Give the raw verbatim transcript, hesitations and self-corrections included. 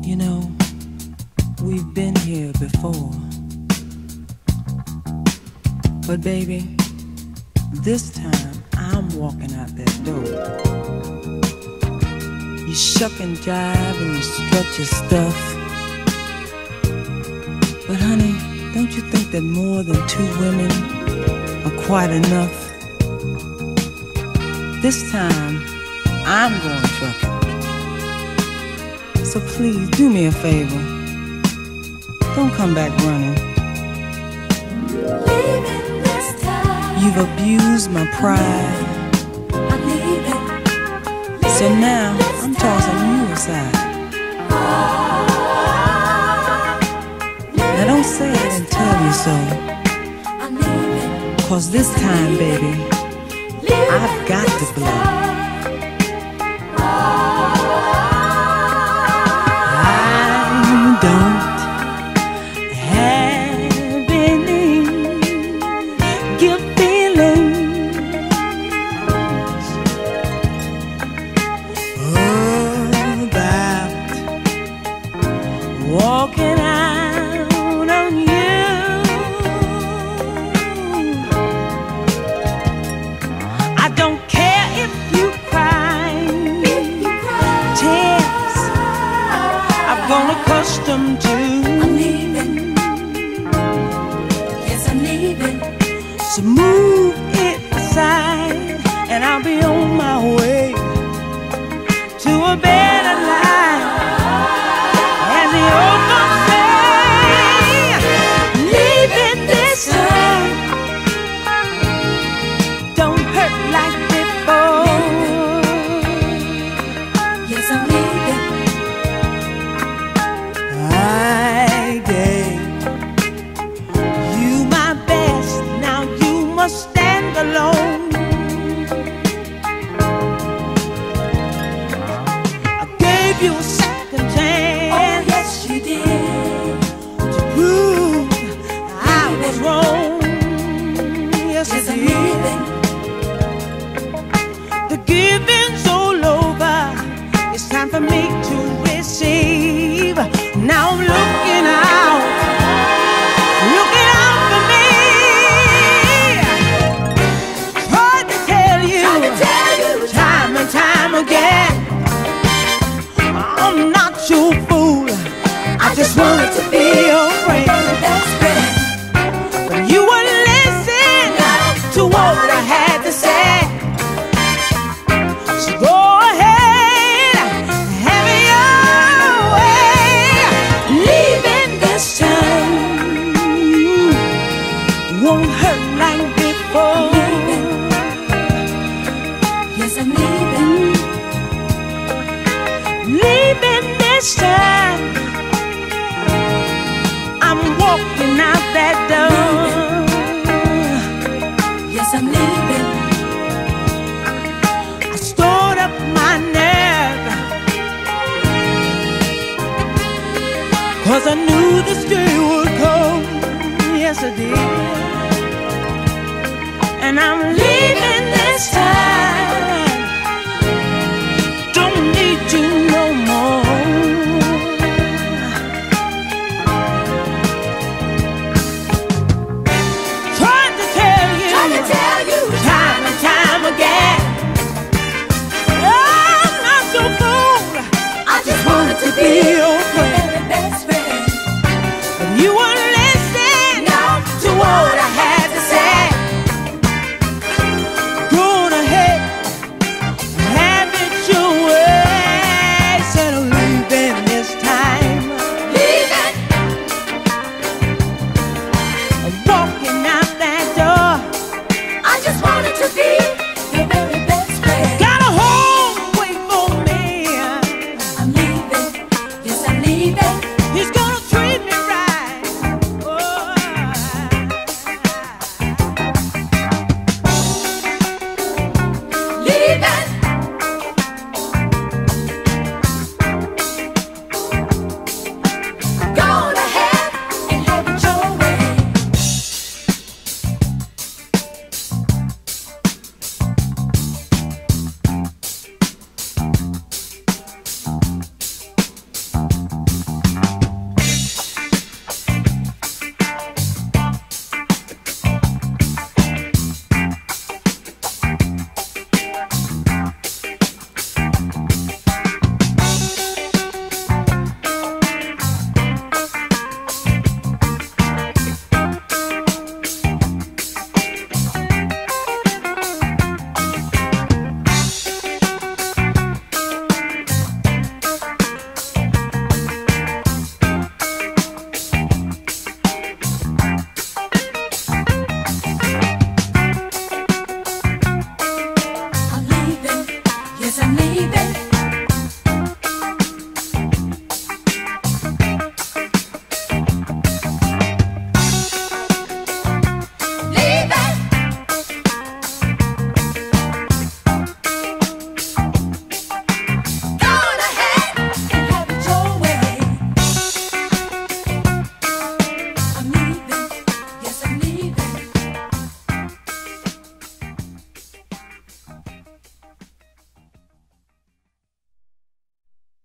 You know, we've been here before. But baby, this time I'm walking out that door. You shuck and jive and you strut your stuff. But honey, don't you think that more than two women are quite enough? This time, I'm going trucking. So please, do me a favor. Don't come back running. Leaving this time. You've abused my pride. I'm leaving. So now, I'm tossing you aside. Now don't say I didn't tell you so. I'm leaving. Cause this time, baby, I've got to blow. I don't have any good feelings about walking out on you. I don't care if you cry, tears I've grown accustomed to. I'm leaving. Yes, I'm leaving. So move it aside, and I'll be on my way to a better life. As the old folks say, leaving this time don't hurt like before. Yes, I'm leaving. I gave you my best, now you must stand alone. I gave you a second Oh, chance yes, you did. to prove I was wrong. Yes, Yes, I I'm did. leaving. The giving's all over. It's time for me to receive. Now I'm looking out, looking out for me. Tried to tell you, Trying to tell you time and time again, I'm not your fool. I just wanted to be your friend. That's great. But you wouldn't listen to what I had to say. So go ahead, have it your way. Leaving this time won't hurt like before. Yes, I'm leaving. Leaving this time, I'm walking out that door. Yes, I'm leaving. I stored up my nerve, cause I knew this day would come. Yes, I did. And I'm leaving this time.